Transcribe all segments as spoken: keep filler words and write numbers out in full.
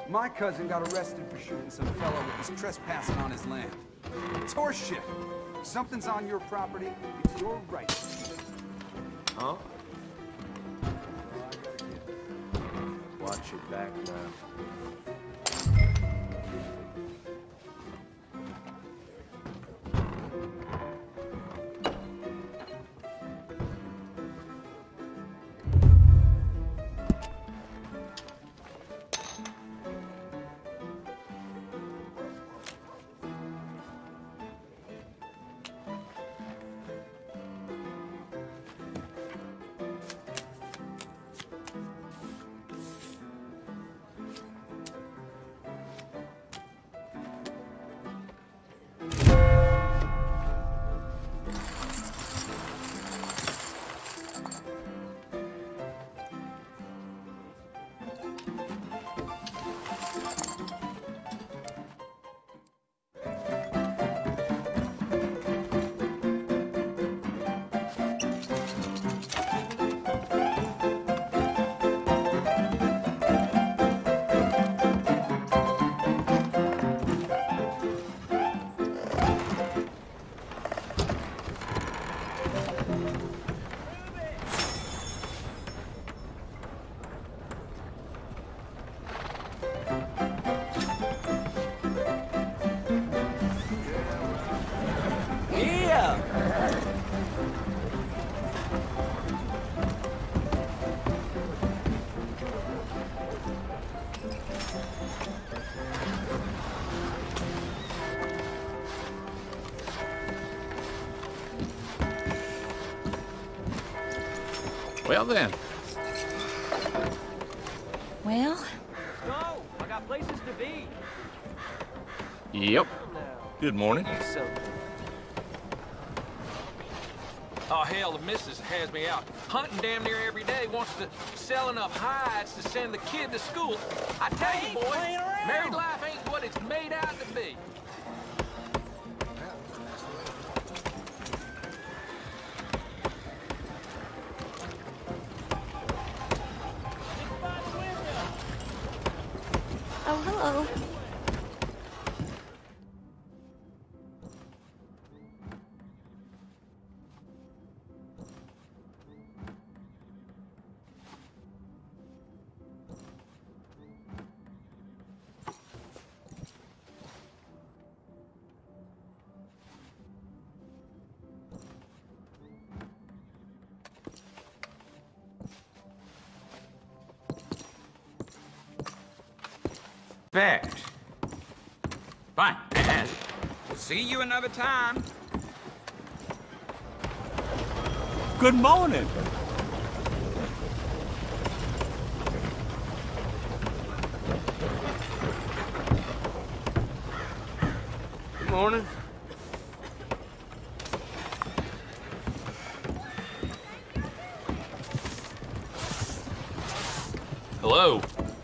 My cousin got arrested for shooting some fellow that was trespassing on his land. It's horseshit. Something's on your property, it's your right. Huh? Watch your back now. Well then. Well? Go! I got places to be. Yep. Good morning. So... Oh, hell, the missus has me out hunting damn near every day, wants to sell enough hides to send the kid to school. I tell you, boy, married life ain't what it's made out to be. Oh, hello. Fact. Fine, and we'll see you another time. Good morning. Good morning. Hello.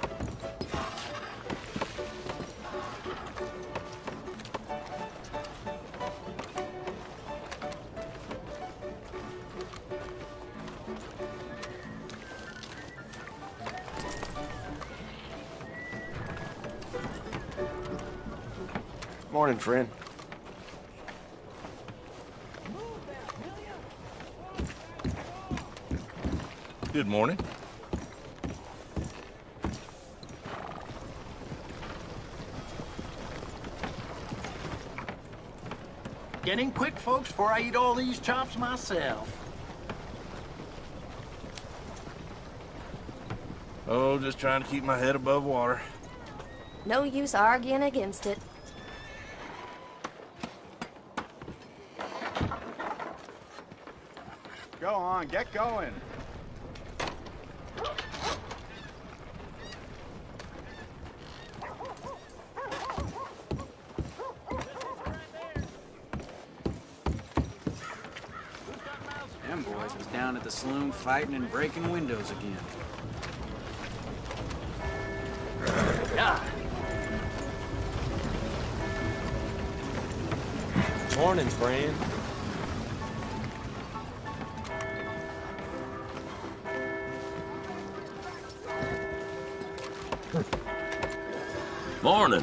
Morning, friend. Good morning. Get in quick, folks, before I eat all these chops myself. Oh, just trying to keep my head above water. No use arguing against it. Go on, get going. Them boys was down at the saloon fighting and breaking windows again. Yeah. Morning, friend. Morning.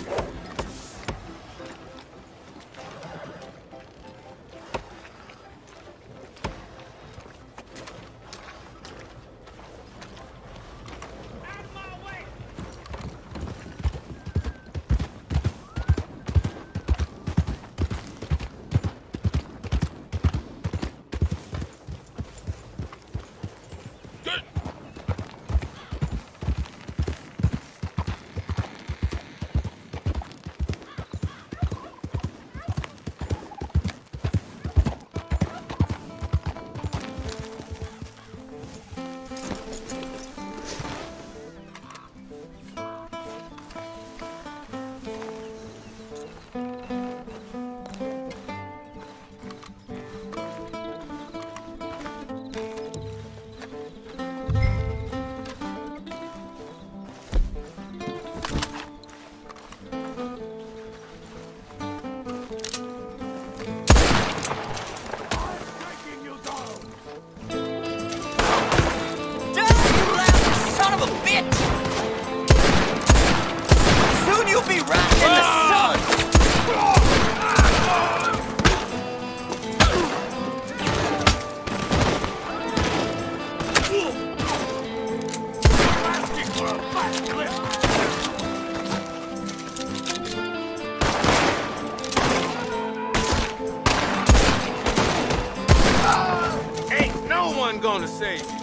Gonna save you.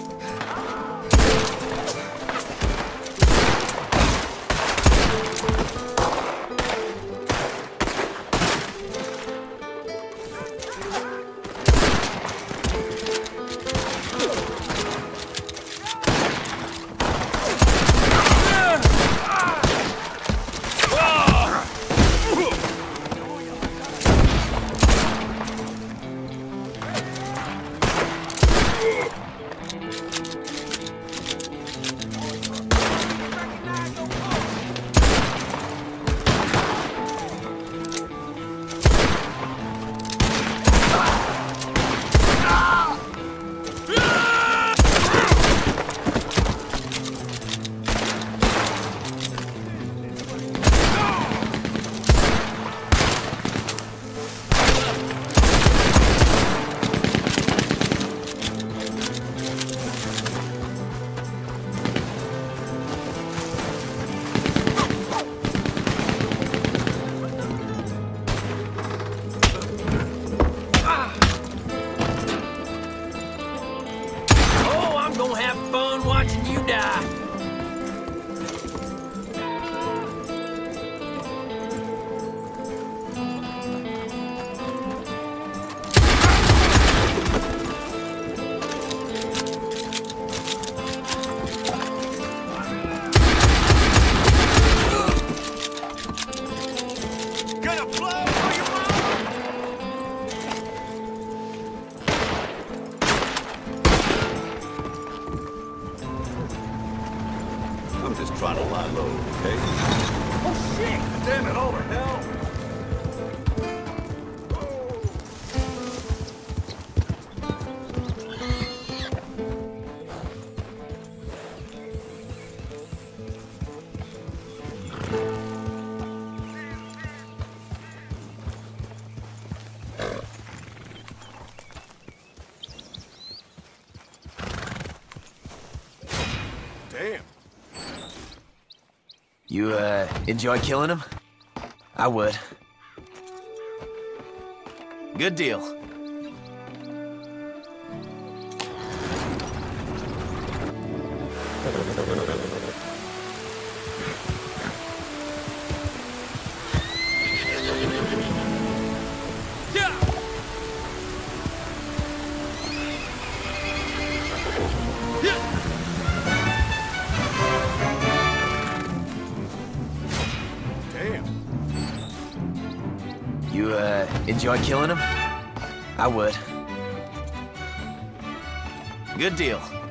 Trying to lie low, okay? Oh, shit! Damn it, over hell! Damn. You, uh, enjoy killing them? I would. Good deal. You, uh, enjoy killing them? I would. Good deal.